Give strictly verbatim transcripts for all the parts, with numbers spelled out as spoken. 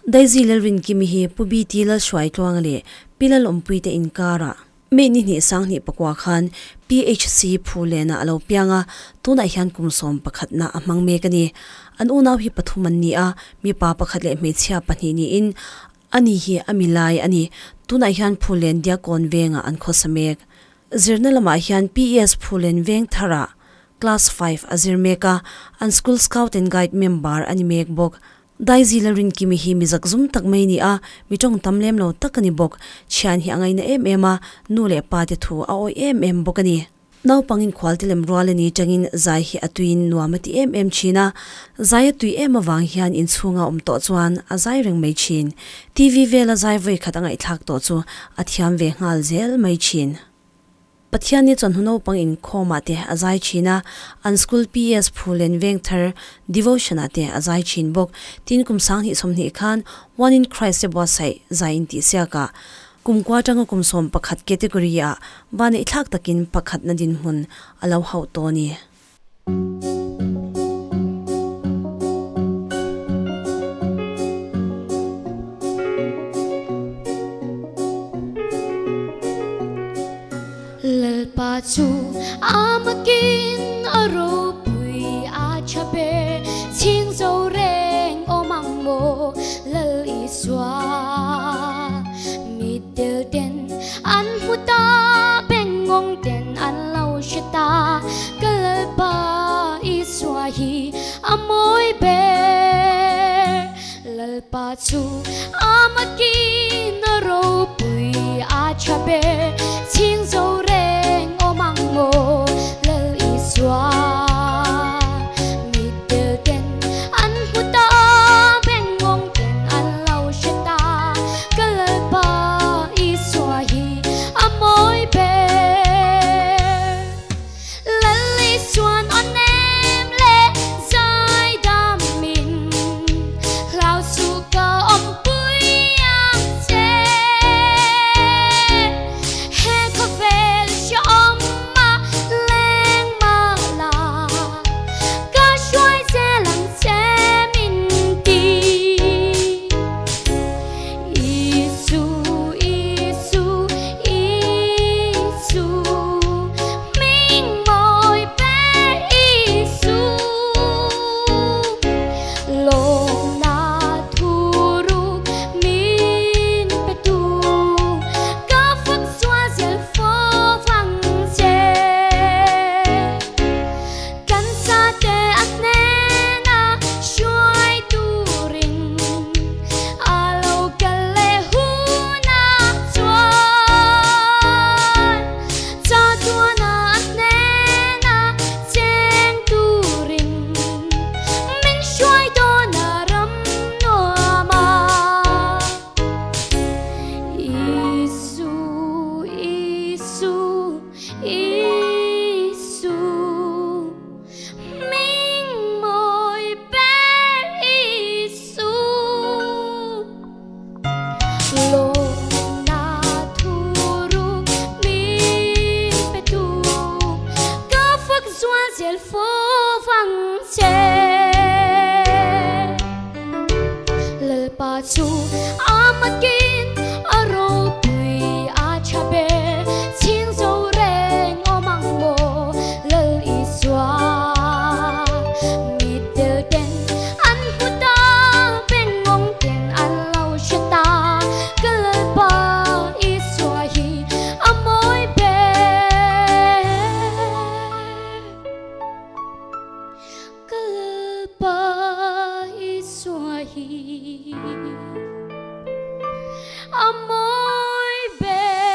daisy lalrin kimi hi pubi tila shwai tlwang le pilal ompui te inkara me ni ni sang ni pakwa khan phc phulena alo pianga tuna hian kumsom pakhat na amang me kani an unaw hi pathuman ni a mi pa pakhat le me chhia pani ni in ani hi amilai ani tuna hian phulen dia kon venga an khosamek zirna lama hian ps phulen veng thara class five azir meka an school scout and guide member ani mek bok daisy larin kimi hi mizak zum tak mai ni a mitong tamlem lo takani bok chian hi angai na em ema nu le pa te thu a oi em em bokani naw pangin khwaltilem rwalani changin zai hi atuin nuamati em em china zai atui em awang hian in chunga umto chuan azai reng mai chin tv vela zai voi khatangai thak to chu athiam ve ngal zel mai chin pathiani chanhuno pangin khoma te azai china an school ps phulen vengthar devotion ate azai chin bok tin kum sang hi somni khan one in christ bo sai zain ti sia ka kumkwa tanga kumsom pakhat category a bane ithak takin pakhat na din hun alo hau to ni Pachu amakin aro pui achape ching zo reng omang mo lal iswa midel den an huta bengong den an lau shita kalpa iswa hi amoy be lal pachu amakin aro pui achape ching zo reng omang mo lal iswa midel den an huta bengong den an lau shita kalpa iswa hi amoy be lal iswan onem le zai dam min lau suka om pui yang che he ko vel shom ma leng ma la ka shwai se lang che min ti isu isu isu ming moi pe isu lo na thuru min pe tu ka phak xóa zel phô vang che kan sa te at ne na shuai tu rin alo kale hu na chuan cha tua na at ne na cheng tu rin min shuai do na ram no ma isu isu isu ming moi pe isu lo na thuru min pe tu ka phak zua zel phô vang che lal pa chu amakin aro pui achabe ching zo reng omang mo lal iswa midel den an huta bengong den an lau shita kalpa iswa hi amoy be kalpa iswa hi amoy be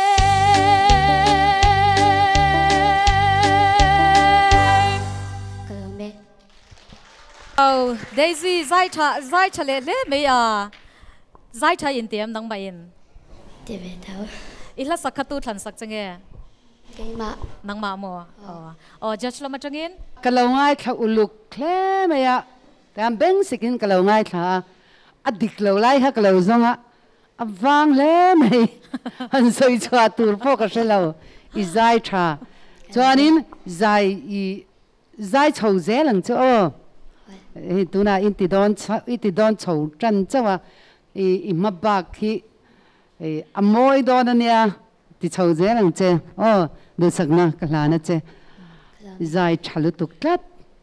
kalme Oh, Daisy zai tha zai chale le me ya zai tha in tiam nang ba in tebe thau ila sakhatu than sak change keng ma nang ma mo oh oh judge lama changin kalau ngai kha uluk khle maya tam beng sikin kalau ngai kha adik lo lai ha kalau zonga avang le mai han soi chwa tur po ka shelo i zai tha chuanin zai i zai chho zelang chu o tuna in ti don in ti don chho chan chawa อีอีมาบักที่อีอโมยดอนเนี่ยที่ชาวเจรังเจโอ้ดูสักนะกลานะเจใจฉลุตุกลัด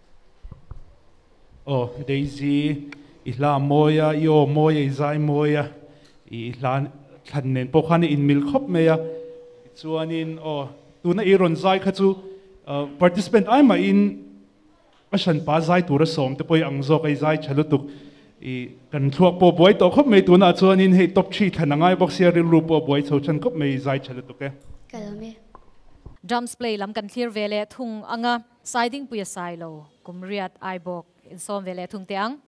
Oh, Daisy, isla moya, yo moya, izay moya, isla kanen pokhan in milkhop meya, chuanin oh, tuna iron zai khachu participant ai ma in asan pa zai tura som te poi angzo kai zai chalutuk i kan thuak po boy to khop me tuna chuanin he top three thanangai box here ru po boy chochan khop me zai chalutuk ke Kalame. drums play lam kan clear vele thung anga siding puya sai lo kumriat aibok in som vele thung te ang